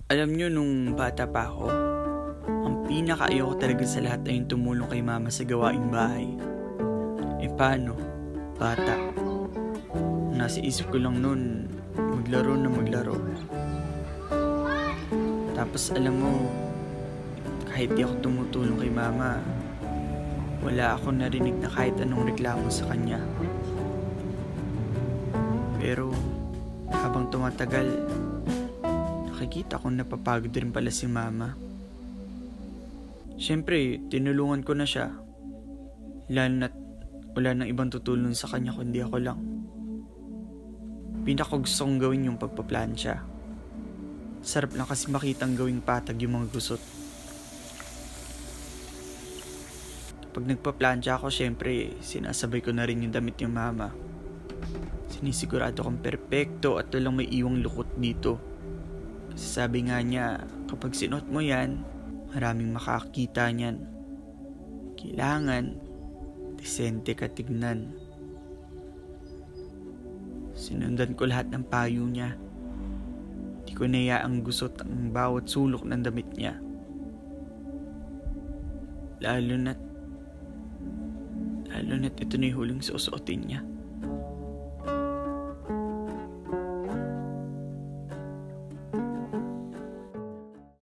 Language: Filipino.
Alam nyo, nung bata pa ako, ang pinaka-ayaw ko talaga sa lahat ay yung tumulong kay mama sa gawaing bahay. Paano? Bata. Nasa isip ko lang nun, maglaro na maglaro. Tapos alam mo, kahit di ako tumutulong kay mama, wala akong narinig na kahit anong reklamo sa kanya. Pero habang tumatagal, nakikita kong napapagod rin pala si mama. Siyempre, tinulungan ko na siya. Lalo na't wala nang ibang tutulong sa kanya kundi ako lang. Pinakagusto kong gawin yung pagpaplansya. Sarap lang kasi makitang gawing patag yung mga gusot. Pag nagpaplansya ako, siyempre, sinasabay ko na rin yung damit yung mama. Sinisigurado kong perpekto at walang may iwang lukot dito. Kasi sabi nga niya, kapag sinuot mo yan, maraming makakita niyan. Kailangan, disente ka tignan. Sinundan ko lahat ng payo niya. Di ko nayaang gusot ang bawat sulok ng damit niya. Lalo na't ito na yung huling susuotin niya.